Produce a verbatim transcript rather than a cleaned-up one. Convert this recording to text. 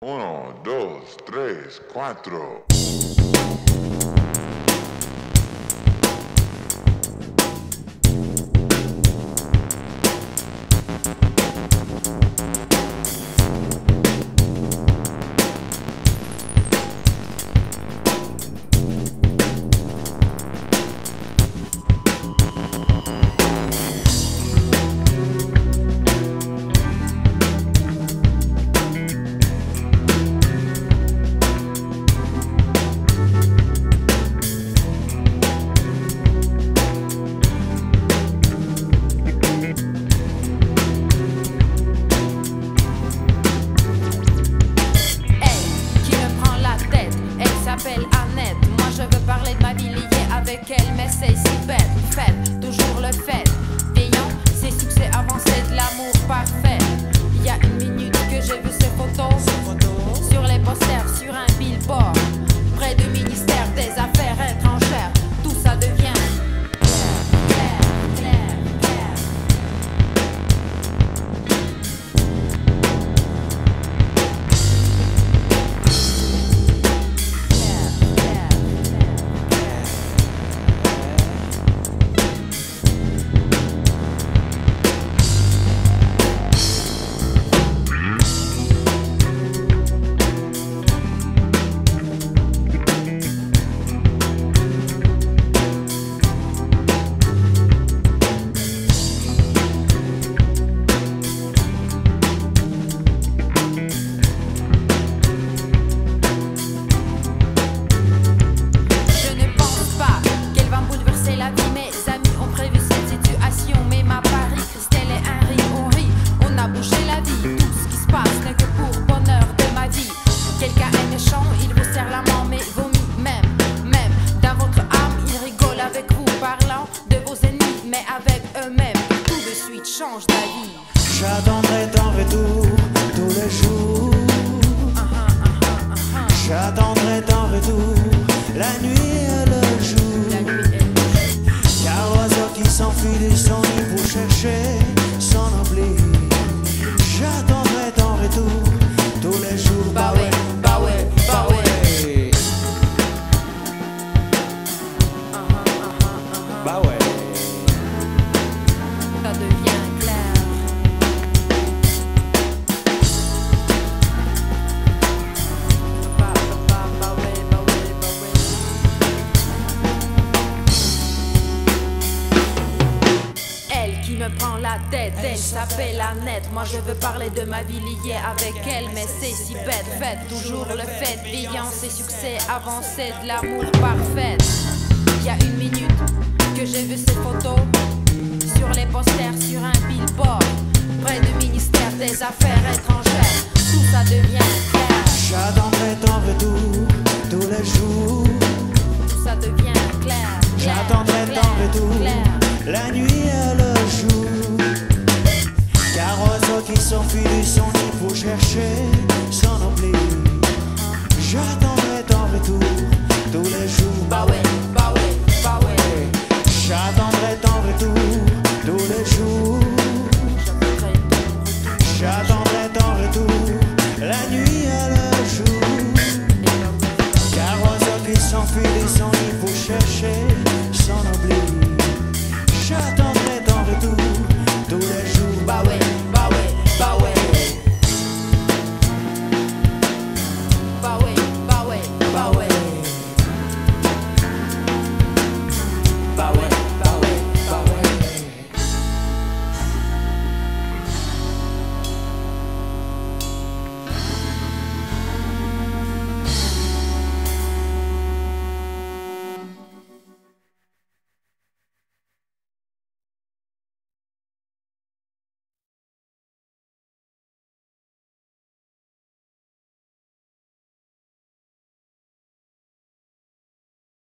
Uno, dos, tres, cuatro. Mais c'est si bête, fait, toujours le fait. Payant, c'est succès avancé de l'amour parfait. Il y a une minute que j'ai vu ces photos sur les posters, sur un billboard, près du ministère des Affaires étrangères. Tout ça devient clair, clair, clair, change d'avis. J'attendrai ton retour tous les jours. uh -huh, uh -huh, uh -huh. J'attendrai ton retour la nuit et le jour. La nuit et le jour. Car l'oiseau qui s'enfuit de son nid pour chercher son oubli. J'attendrai ton retour tous les jours. Bah ouais, bah ouais, bah ouais. Uh -huh, uh -huh, uh -huh. Bah ouais. Ça devient clair. Bah, bah, bah ouais, bah ouais, bah ouais. Elle qui me prend la tête, elle s'appelle Annette. Moi je veux parler de ma vie liée avec elle, mais c'est si bête. Faites toujours le fait, brillance et succès, avancé de l'amour parfait. Il y a une minute que j'ai vu ces photos sur les posters, sur un billboard, près du ministère des Affaires étrangères. Tout ça devient clair. J'attendrai ton retour tous les jours. Tout ça devient clair. J'attendrai ton retour clair. la nuit et le jour. Car oiseau qui s'enfuit de son nid pour chercher son oubli. J'attendrai ton retour tous les jours. Bah ouais, bah ouais, bah ouais. J'attendrai ton retour tous les jours. J'attendrai ton retour la nuit et le jour. Car oiseau qui s'enfuit de son